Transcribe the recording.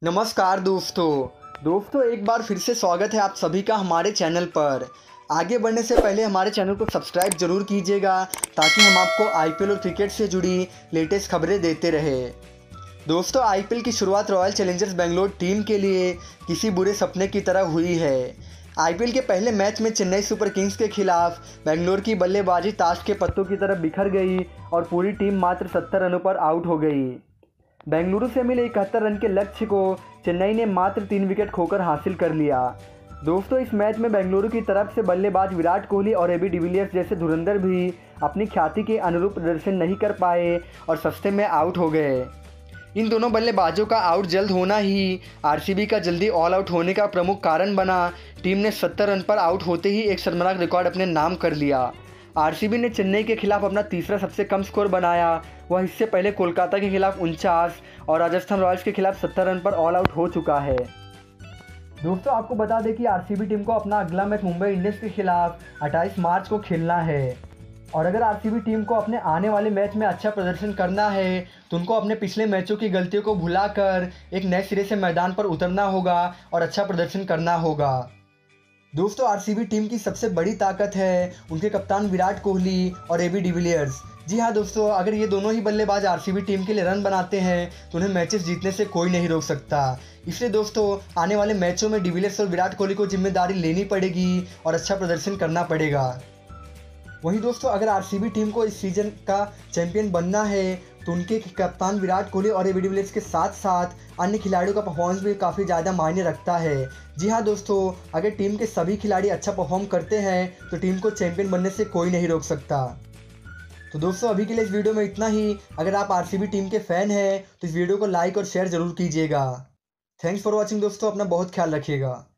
नमस्कार दोस्तों एक बार फिर से स्वागत है आप सभी का हमारे चैनल पर। आगे बढ़ने से पहले हमारे चैनल को सब्सक्राइब जरूर कीजिएगा ताकि हम आपको आईपीएल और क्रिकेट से जुड़ी लेटेस्ट खबरें देते रहे। दोस्तों, आईपीएल की शुरुआत रॉयल चैलेंजर्स बेंगलोर टीम के लिए किसी बुरे सपने की तरह हुई है। आईपीएल के पहले मैच में चेन्नई सुपर किंग्स के खिलाफ बेंगलोर की बल्लेबाजी ताश के पत्तों की तरह बिखर गई और पूरी टीम मात्र 70 रनों पर आउट हो गई। बेंगलुरु से मिले 71 रन के लक्ष्य को चेन्नई ने मात्र 3 विकेट खोकर हासिल कर लिया। दोस्तों, इस मैच में बेंगलुरु की तरफ से बल्लेबाज विराट कोहली और एबी डिविलियर्स जैसे धुरंधर भी अपनी ख्याति के अनुरूप प्रदर्शन नहीं कर पाए और सस्ते में आउट हो गए। इन दोनों बल्लेबाजों का आउट जल्द होना ही आरसीबी का जल्दी ऑल आउट होने का प्रमुख कारण बना। टीम ने 70 रन पर आउट होते ही एक शर्मनाक रिकॉर्ड अपने नाम कर लिया। आरसीबी ने चेन्नई के खिलाफ अपना तीसरा सबसे कम स्कोर बनाया। वह इससे पहले कोलकाता के खिलाफ 49 और राजस्थान रॉयल्स के खिलाफ 70 रन पर ऑल आउट हो चुका है। दोस्तों, आपको बता दें कि आरसीबी टीम को अपना अगला मैच मुंबई इंडियंस के खिलाफ 28 मार्च को खेलना है। और अगर आरसीबी टीम को अपने आने वाले मैच में अच्छा प्रदर्शन करना है तो उनको अपने पिछले मैचों की गलतियों को भुलाकर एक नए सिरे से मैदान पर उतरना होगा और अच्छा प्रदर्शन करना होगा। दोस्तों, आरसीबी टीम की सबसे बड़ी ताकत है उनके कप्तान विराट कोहली और एबी डिविलियर्स। जी हाँ दोस्तों, अगर ये दोनों ही बल्लेबाज आरसीबी टीम के लिए रन बनाते हैं तो उन्हें मैचेस जीतने से कोई नहीं रोक सकता। इसलिए दोस्तों, आने वाले मैचों में डिविलियर्स और विराट कोहली को जिम्मेदारी लेनी पड़ेगी और अच्छा प्रदर्शन करना पड़ेगा। वहीं दोस्तों, अगर आरसीबी टीम को इस सीज़न का चैंपियन बनना है तो उनके कप्तान विराट कोहली और एबी डिविलियर्स के साथ साथ अन्य खिलाड़ियों का परफॉर्मेंस भी काफ़ी ज़्यादा मायने रखता है। जी हाँ दोस्तों, अगर टीम के सभी खिलाड़ी अच्छा परफॉर्म करते हैं तो टीम को चैंपियन बनने से कोई नहीं रोक सकता। तो दोस्तों, अभी के लिए इस वीडियो में इतना ही। अगर आप आरसीबी टीम के फ़ैन हैं तो इस वीडियो को लाइक और शेयर ज़रूर कीजिएगा। थैंक्स फॉर वॉचिंग दोस्तों, अपना बहुत ख्याल रखिएगा।